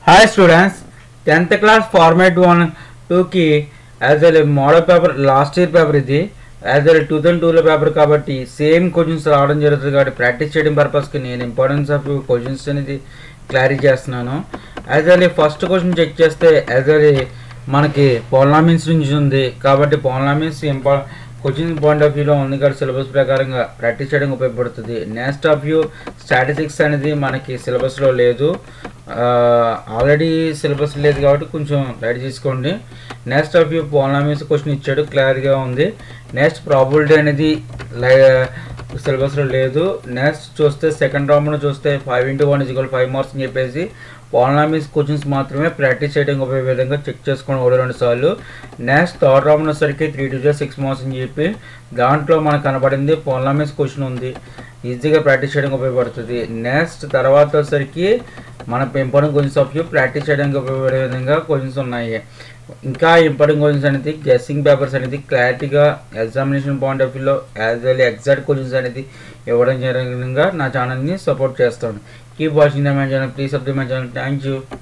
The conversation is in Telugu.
Hi students, 10th class format 1 2 की as a model paper last year paper ఇది as a 2002 లో పేపర్ కాబట్టి సేమ్ క్వశ్చన్స్ రావడం జరుగుతుంది కాబట్టి ప్రాక్టీస్ చేయడం పర్పస్ కి నేను ఇంపార్టెన్స్ ఆఫ్ క్వశ్చన్స్ అనేది క్లారిఫై చేస్తున్నాను. as a first question check చేస్తే as a మనకి పాలినామియల్స్ నుంచి ఉంది కాబట్టి పాలినామియల్స్ క్వశ్చన్ పాయింట్ ఆఫ్ వ్యూలో ఉంది కాబట్టి సిలబస్ ప్రకారంగా ప్రాక్టీస్ చేయడానికి ఉపయోగపడుతుంది. నెక్స్ట్ ఆఫ్ వ్యూ స్టాటిస్టిక్స్ అనేది మనకి సిలబస్లో లేదు, ఆల్రెడీ సిలబస్ లేదు కాబట్టి కొంచెం రైట్ చేసుకోండి. Next of view polynomials question ఇచ్చాడు, క్లియర్గా ఉంది. నెక్స్ట్ ప్రాబిలిటీ అనేది సిలబస్లో లేదు. నెక్స్ట్ చూస్తే సెకండ్ రౌండ్లో చూస్తే 5x1 = 5 మార్క్స్ అని చెప్పేసి పాలినామియల్స్ క్వశ్చన్స్ మాత్రమే ప్రాక్టీస్ చేయడానికి ఉపయోగ విధంగా చెక్ చేసుకోండి 1-2 సార్లు. నెక్స్ట్ థర్డ్ రౌండ్ వచ్చేసరికి 3 to 6 మార్క్స్ అని చెప్పి దాంట్లో మనకు కనబడింది పాలినామియల్స్ క్వశ్చన్ ఉంది, ఈజీగా ప్రాక్టీస్ చేయడానికి ఉపయోగపడుతుంది. నెక్స్ట్ తర్వాత వచ్చేసరికి మన important questions of view practice చేయడానికి ఉపయోగపడే విధంగా క్వశ్చన్స్ ఉన్నాయి. ఇంకా ఇంపార్టెంట్ క్వశ్చన్స్ అనేది గెస్సింగ్ పేపర్స్ అనేది క్లారిటీగా ఎగ్జామినేషన్ పాయింట్ ఆఫ్ వ్యూలో యాజ్ వెల్ ఎగ్జాక్ట్ క్వశ్చన్స్ అనేది ఇవ్వడం జరిగిన నా ఛానల్ని సపోర్ట్ చేస్తాను. Keep watching the my channel, please subscribe my channel. Thank you.